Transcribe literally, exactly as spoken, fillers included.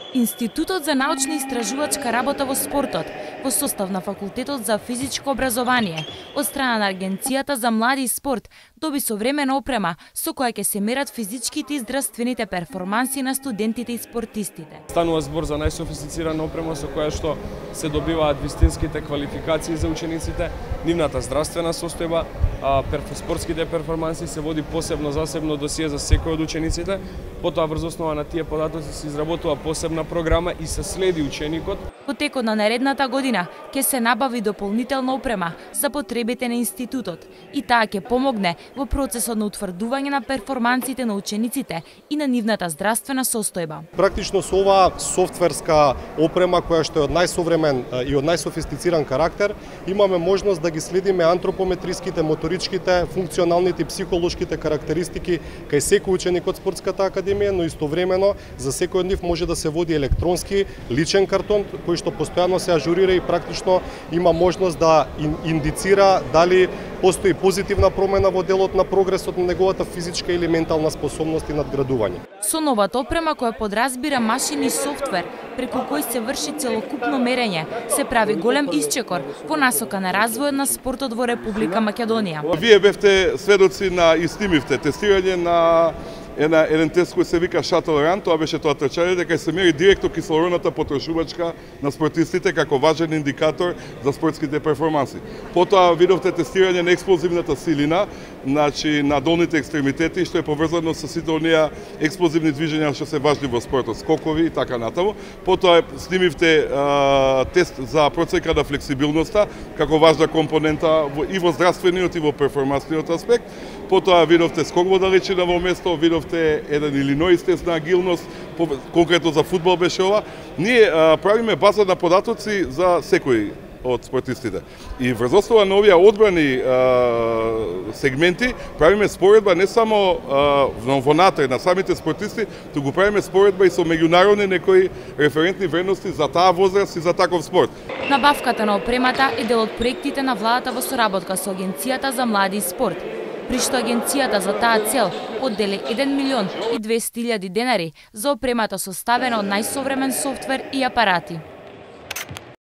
Институтот за научна истражувачка работа во спортот, во состав на Факултетот за физичко образование, од страна на Агенцијата за млади и спорт, доби современа опрема со која ќе се мерат физичките и здравствените перформанси на студентите и спортистите. Станува збор за најсофистицирана опрема со која што се добиваат вистинските квалификации за учениците, нивната здравствена состојба, а спортските перформанси се води посебно засебно досие за секој од учениците. Потоа врз основа на тие податоци се изработува посебна програма и се следи ученикот. Во текот на наредната година ќе се набави дополнителна опрема за потребите на институтот и таа ќе помогне во процесот на утврдување на перформансите на учениците и на нивната здравствена состојба. Практично со оваа софтверска опрема која што е од најсовремен и од најсофистициран карактер, имаме можност да ги следиме антропометриските, моторичките, функционалните и психолошките карактеристики кај секој ученик од спортската академија, но истовремено за секој од нив може да се води електронски личен картон кој што постојано се ажурира и практично има можност да индицира дали постои позитивна промена во делот на прогресот на неговата физичка или ментална способност и надградување. Со новата опрема која подразбира машини и софтвер, преку кој се врши целокупно мерење, се прави голем исчекор во насока на развојот на спортот во Република Македонија. Вие бевте сведоци на и снимивте тестирање на Една, еден тест кој се вика Shuttle Run, тоа беше тоа трчање, дека се мери директно кислородната потрошувачка на спортистите како важен индикатор за спортските перформанси. Потоа видовте тестирање на експлозивната силина, значи на долните екстремитети, што е поврзано со сите оние експлозивни движења што се важни во спортот, скокови и така натаму. Потоа снимивте а, тест за процека на флексибилноста како важна компонента во, и во здравствениот и во перформансниот аспект. Потоа видовте скок во далечина во место, видовте еден Илиноис тест на агилност, конкретно за фудбал беше ова. Ние а, правиме база на податоци за секој од спортистите. И врз основа на овие одбрани а, сегменти правиме споредба не само а, внатре на самите спортисти, туку правиме споредба и со меѓународни некои референтни вредности за таа возраст и за таков спорт. Набавката на опремата е дел од проектите на владата во соработка со Агенцијата за млади и спорт, при што агенцијата за таа цел оддели еден милион и двесте илјади денари за опремата составена од најсовремен софтвер и апарати.